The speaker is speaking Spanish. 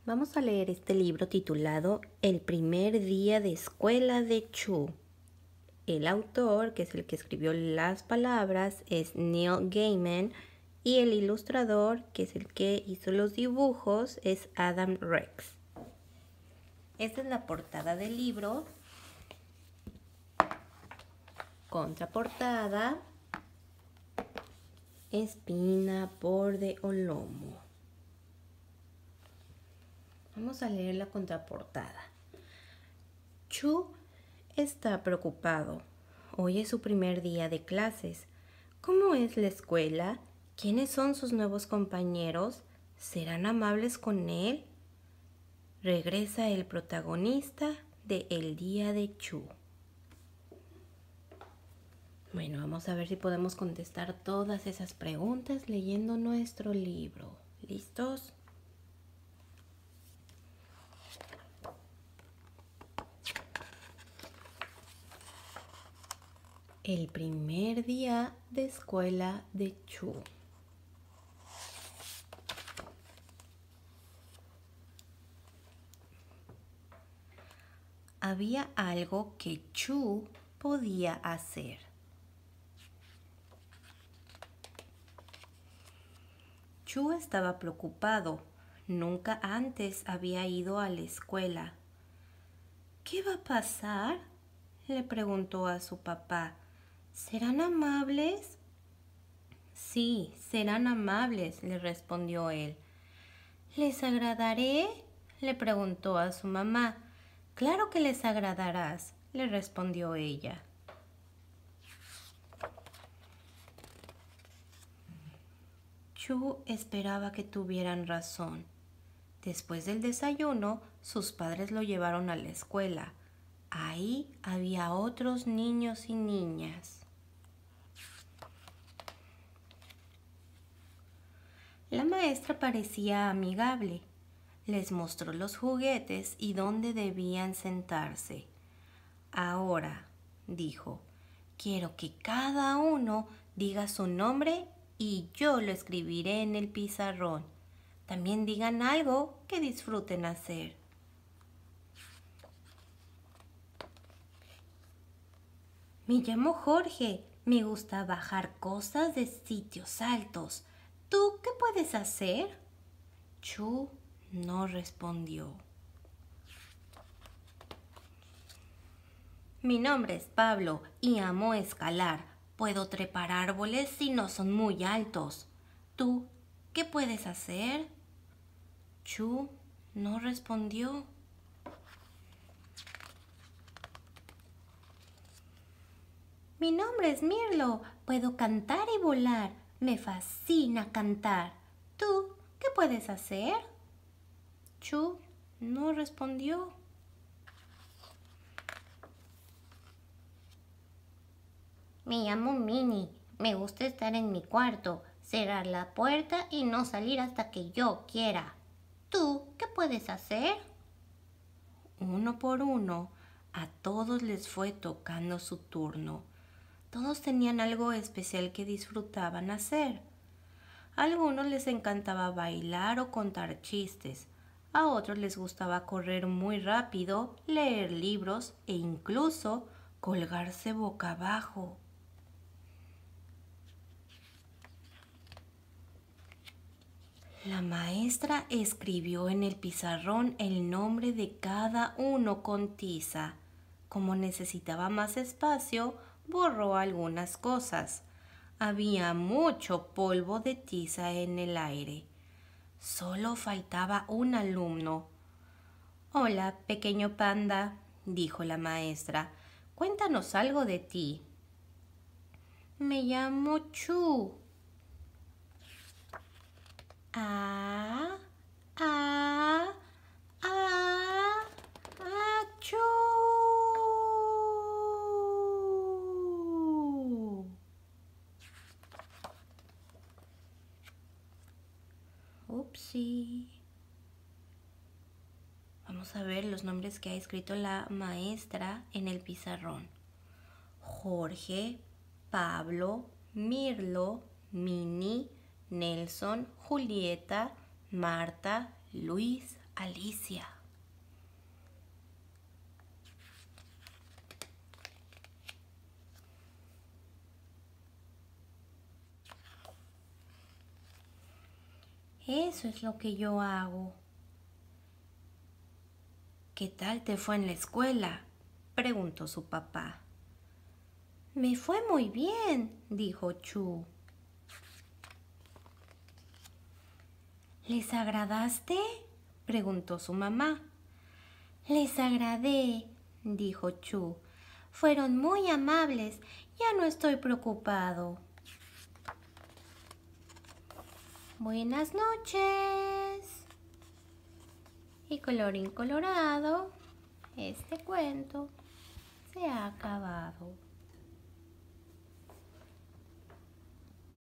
Vamos a leer este libro titulado El primer día de escuela de Chu. El autor, que es el que escribió las palabras, es Neil Gaiman, y el ilustrador, que es el que hizo los dibujos, es Adam Rex. Esta es la portada del libro. Contraportada, espina, borde o lomo. Vamos a leer la contraportada. Chu está preocupado. Hoy es su primer día de clases. ¿Cómo es la escuela? ¿Quiénes son sus nuevos compañeros? ¿Serán amables con él? Regresa el protagonista de El día de Chu. Bueno, vamos a ver si podemos contestar todas esas preguntas leyendo nuestro libro. ¿Listos? El primer día de escuela de Chu. Había algo que Chu podía hacer. Chu estaba preocupado. Nunca antes había ido a la escuela. ¿Qué va a pasar?, le preguntó a su papá. ¿Serán amables? Sí, serán amables, le respondió él. ¿Les agradaré?, le preguntó a su mamá. Claro que les agradarás, le respondió ella. Chu esperaba que tuvieran razón. Después del desayuno, sus padres lo llevaron a la escuela. Ahí había otros niños y niñas. La maestra parecía amigable. Les mostró los juguetes y dónde debían sentarse. Ahora, dijo, quiero que cada uno diga su nombre y yo lo escribiré en el pizarrón. También digan algo que disfruten hacer. Me llamo Jorge. Me gusta bajar cosas de sitios altos. ¿Tú qué puedes hacer? Chu no respondió. Mi nombre es Pablo y amo escalar. Puedo trepar árboles si no son muy altos. ¿Tú qué puedes hacer? Chu no respondió. Mi nombre es Mirlo. Puedo cantar y volar. Me fascina cantar. ¿Tú qué puedes hacer? Chu no respondió. Me llamo Minnie. Me gusta estar en mi cuarto, cerrar la puerta y no salir hasta que yo quiera. ¿Tú qué puedes hacer? Uno por uno, a todos les fue tocando su turno. Todos tenían algo especial que disfrutaban hacer. A algunos les encantaba bailar o contar chistes. A otros les gustaba correr muy rápido, leer libros e incluso colgarse boca abajo. La maestra escribió en el pizarrón el nombre de cada uno con tiza. Como necesitaba más espacio, borró algunas cosas. Había mucho polvo de tiza en el aire. Solo faltaba un alumno. Hola, pequeño panda, dijo la maestra. Cuéntanos algo de ti. Me llamo Chu. ¡Achú! Upsi. Vamos a ver los nombres que ha escrito la maestra en el pizarrón. Jorge, Pablo, Mirlo, Minnie, Nelson, Julieta, Marta, Luis, Alicia. Eso es lo que yo hago. ¿Qué tal te fue en la escuela?, preguntó su papá. Me fue muy bien, dijo Chu. ¿Les agradaste?, preguntó su mamá. Les agradé, dijo Chu. Fueron muy amables. Ya no estoy preocupado. Buenas noches. Y colorín colorado, este cuento se ha acabado.